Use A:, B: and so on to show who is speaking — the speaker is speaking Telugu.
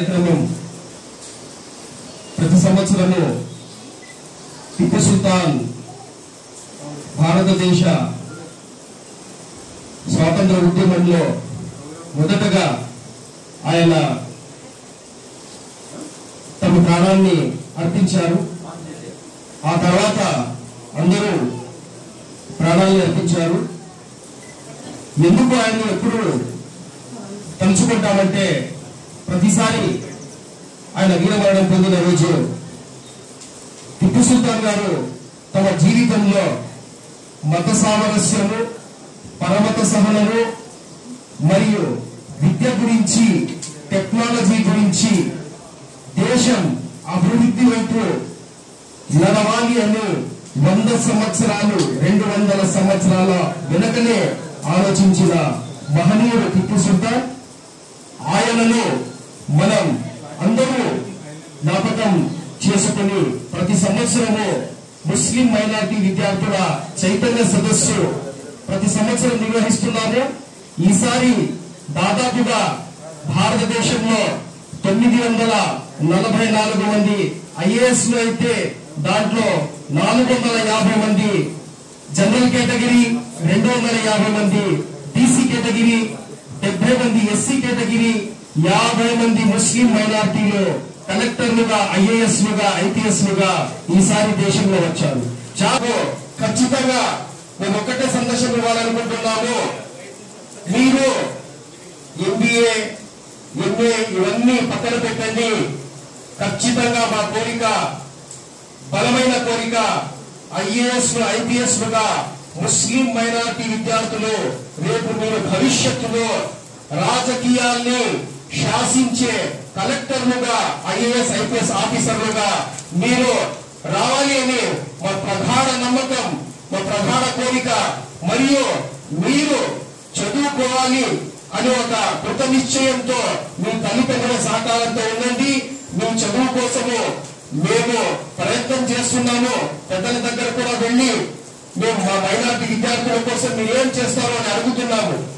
A: కార్యక్రమం ప్రతి సంవత్సరము టిప్పు సుల్తాన్ భారతదేశ స్వాతంత్ర ఉద్యమంలో మొదటగా ఆయన తమ ప్రాణాన్ని అర్పించారు. ఆ తర్వాత అందరూ ప్రాణాలను అర్పించారు. ఎందుకు ఆయన ఎప్పుడు తలుచుకుంటామంటే ప్రతిసారి ఆయన వీరమరణం పొందిన రోజు టిప్పు సుల్తాన్ గారు తమ జీవితంలో మత సామరస్యము, పరమత సహనము మరియు విద్య గురించి, టెక్నాలజీ గురించి దేశం అభివృద్ధి వైపు నడవాలి అని 100 సంవత్సరాలు 200 సంవత్సరాల వెనకనే ఆలోచించిన మహనీయుడు టిప్పు సుల్తాన్. ఆయనను మనం అందరూ జ్ఞాపకం చేసుకుని ప్రతి సంవత్సరము ముస్లిం మైనారిటీ విద్యార్థుల చైతన్య సదస్సు ప్రతి సంవత్సరం నిర్వహిస్తున్నాము. ఈసారి దాదాపుగా భారతదేశంలో 944 మంది ఐఏఎస్లు అయితే దాంట్లో 450 మంది జనరల్ కేటగిరీ, 250 మంది బీసీ కేటగిరీ, 70 మంది ఎస్సీ కేటగిరీ, 50 మంది ముస్లిం మైనారిటీలు కలెక్టర్లుగా, ఐఏఎస్లుగా, ఐపీఎస్లుగా ఈసారి దేశంలో వచ్చారు. చాలా ఖచ్చితంగా మేము ఒక్కటే సందేశం ఇవ్వాలనుకుంటున్నాము. మీరు ఎంబీఏ, ఎంఏ ఇవన్నీ పక్కన పెట్టండి. ఖచ్చితంగా మా కోరిక, బలమైన కోరిక, ఐఏఎస్ ఐపీఎస్లుగా ముస్లిం మైనారిటీ విద్యార్థులు రేపు మీరు భవిష్యత్తులో రాజకీయాల్ని శాసించే కలెక్టర్లుగా, ఐఏఎస్ ఐపీఎస్ ఆఫీసర్లుగా మీరు రావాలి అని మా ప్రగాఢ నమ్మకం, మా ప్రగాఢ కోరిక. మరియు మీరు చదువుకోవాలి అని ఒక కృత నిశ్చయంతో మీ తల్లిదండ్రుల సహకారంతో ఉండండి. మీ చదువు కోసము మేము ప్రయత్నం చేస్తున్నాము. పెద్దల దగ్గర కూడా వెళ్ళి మేము మా మైనారిటీ విద్యార్థుల కోసం మీరు ఏం చేస్తారో అని అడుగుతున్నాము.